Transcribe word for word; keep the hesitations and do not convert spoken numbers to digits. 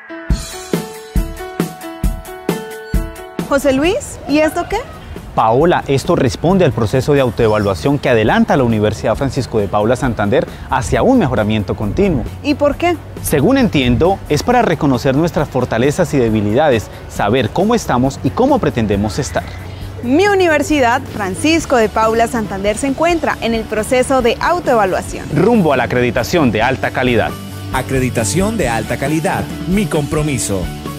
José Luis, ¿y esto qué? Paola, esto responde al proceso de autoevaluación que adelanta la Universidad Francisco de Paula Santander hacia un mejoramiento continuo. ¿Y por qué? Según entiendo, es para reconocer nuestras fortalezas y debilidades, saber cómo estamos y cómo pretendemos estar. Mi Universidad Francisco de Paula Santander se encuentra en el proceso de autoevaluación. Rumbo a la acreditación de alta calidad. Acreditación de alta calidad, mi compromiso.